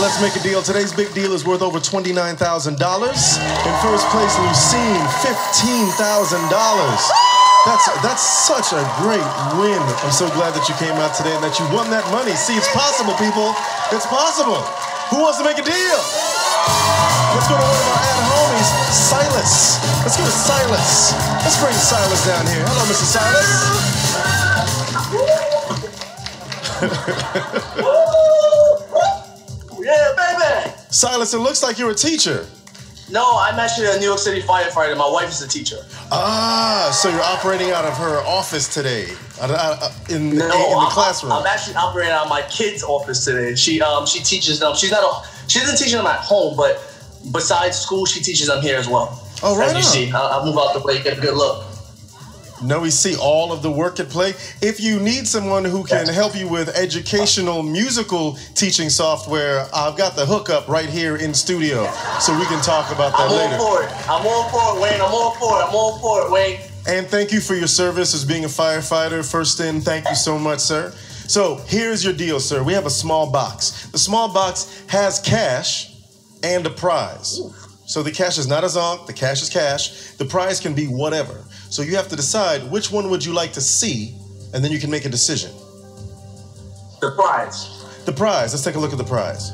let's make a deal. Today's big deal is worth over $29,000. In first place, Lucine, $15,000. That's such a great win. I'm so glad that you came out today and that you won that money. See, it's possible, people. It's possible. Who wants to make a deal? Let's go to one of our ad homies, Silas. Let's go to Silas. Let's bring Silas down here. Hello, Mr. Silas. Yeah, baby. Silas, it looks like you're a teacher. No, I'm actually a New York City firefighter. My wife is a teacher. Ah, so you're operating out of her office today, in the classroom. I'm actually operating out of my kid's office today. She teaches them. She doesn't teach them at home, but besides school, she teaches them here as well. Oh, right. As you see, I'll move out the way, get a good look. No, we see all of the work at play. If you need someone who can help you with educational musical teaching software, I've got the hookup right here in studio, so we can talk about that later. I'm all for it, Wayne. I'm all for it, Wayne. And thank you for your service as being a firefighter. First in, thank you so much, sir. So here's your deal, sir. We have a small box. The small box has cash and a prize. Ooh. So the cash is not a zonk, the cash is cash. The prize can be whatever. So you have to decide which one would you like to see, and then you can make a decision. The prize. The prize, let's take a look at the prize.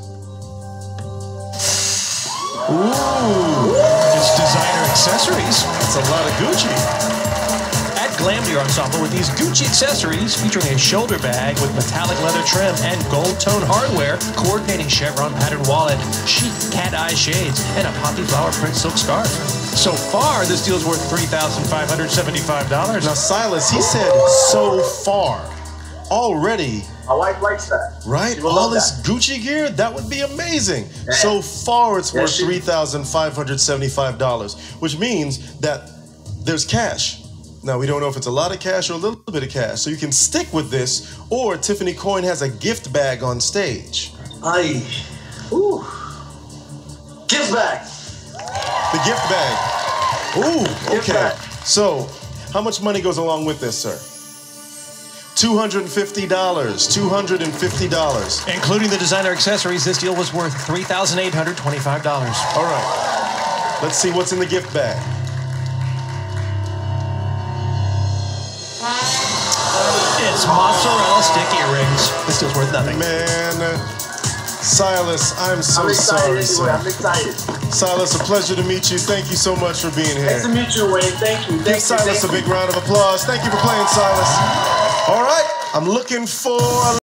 Ooh. It's designer accessories. That's a lot of Gucci. At Glamdier Ensemble with these Gucci accessories featuring a shoulder bag with metallic leather trim and gold tone hardware, coordinating chevron pattern wallet, chic cat eye shades, and a poppy flower print silk scarf. So far, this deal's worth $3,575. Now, Silas, he said so far. Already. My wife likes that. Right? All this Gucci gear? That would be amazing. Yeah. So far, it's worth $3,575, which means that there's cash. Now, we don't know if it's a lot of cash or a little bit of cash, so you can stick with this, or Tiffany Coyne has a gift bag on stage. Aye. Ooh. Gift bag. The gift bag. Ooh, okay. Bag. So, how much money goes along with this, sir? $250. $250. Including the designer accessories, this deal was worth $3,825. All right. Let's see what's in the gift bag. It's mozzarella stick earrings. This deal's worth nothing. Man, Silas, I'm sorry, sir. I'm excited. Silas, a pleasure to meet you. Thank you so much for being here. Nice to meet you, Wayne. Thank you. Give Silas a big round of applause. Thank you for playing, Silas. All right, I'm looking for